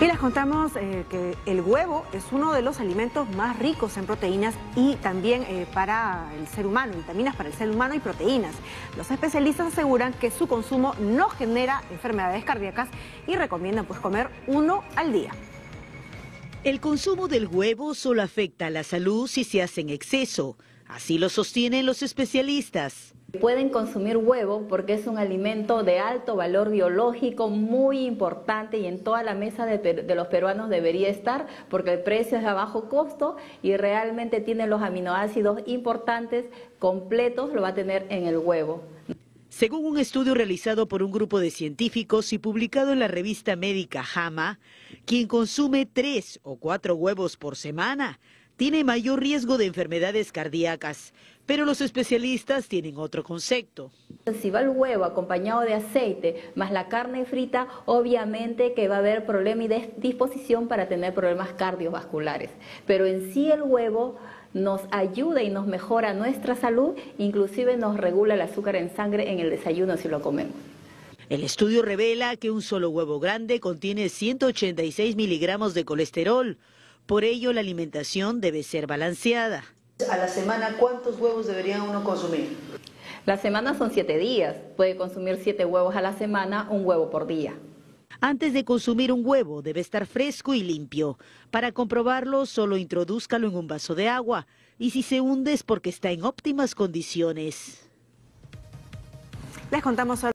Y les contamos que el huevo es uno de los alimentos más ricos en proteínas y también para el ser humano, vitaminas para el ser humano y proteínas. Los especialistas aseguran que su consumo no genera enfermedades cardíacas y recomiendan comer uno al día. El consumo del huevo solo afecta a la salud si se hace en exceso. Así lo sostienen los especialistas. Pueden consumir huevo porque es un alimento de alto valor biológico, muy importante, y en toda la mesa de los peruanos debería estar porque el precio es a bajo costo y realmente tiene los aminoácidos importantes, completos, lo va a tener en el huevo. Según un estudio realizado por un grupo de científicos y publicado en la revista médica JAMA, quien consume 3 o 4 huevos por semana tiene mayor riesgo de enfermedades cardíacas, pero los especialistas tienen otro concepto. Si va el huevo acompañado de aceite más la carne frita, obviamente que va a haber problema y disposición para tener problemas cardiovasculares. Pero en sí el huevo nos ayuda y nos mejora nuestra salud, inclusive nos regula el azúcar en sangre en el desayuno si lo comemos. El estudio revela que un solo huevo grande contiene 186 miligramos de colesterol. Por ello, la alimentación debe ser balanceada. A la semana, ¿cuántos huevos debería uno consumir? La semana son 7 días. Puede consumir 7 huevos a la semana, un huevo por día. Antes de consumir un huevo, debe estar fresco y limpio. Para comprobarlo, solo introdúzcalo en un vaso de agua. Y si se hunde es porque está en óptimas condiciones. Les contamos